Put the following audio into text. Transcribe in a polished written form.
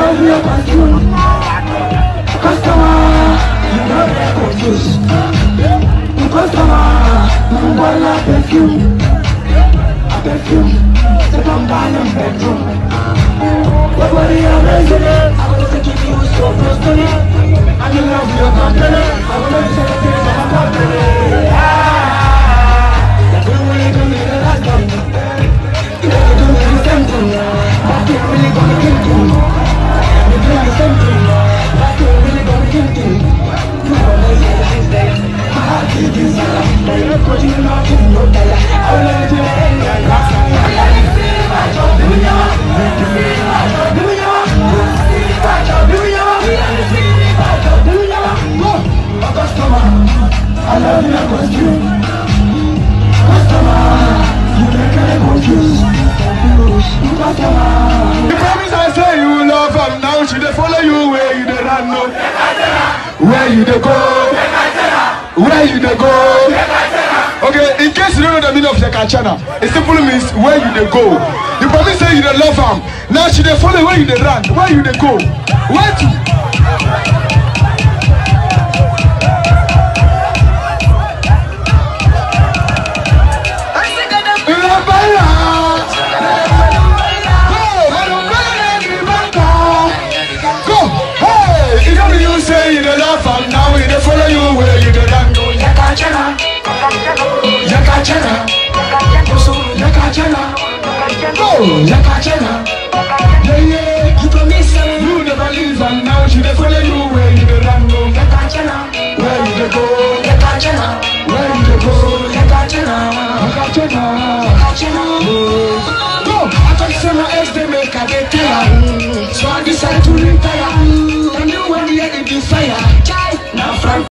love your perfume. Customer, you know they're confused. Customer, you want a perfume. A perfume, the campaign in bedroom. Nobody amazing. I'm gonna take you so close to me. And you love your company. I'm gonna say the things of my company. That you really do me the last time. You never do me the same thing. That you really gonna kill me. You do the same thing. That you really gonna kill me. You gonna say the things that my heart is desire. That you're putting out in no dollar. I will let you end your last time. Let me see my job. Do me now. Let me see my job. Do me now. I love your costume. Customer, you make me confused. Customer, you promise I say you love her. Now she dey follow you where you dey run. Where you dey go? Where you dey go? Okay, in case you don't know the meaning of Yakachana, it simply means where you dey go. You promise say you dey love her. Now she dey follow where you dey run. Where you dey go? Where to? Yakachana, yeah, you promise you never leave, and now she dey follow you where you dey run. Yakachana, where you dey go? Yakachana, where you dey go? Yakachana, go. I thought someone else they make a get tired, so I decided to retire. And you when we are in the fire.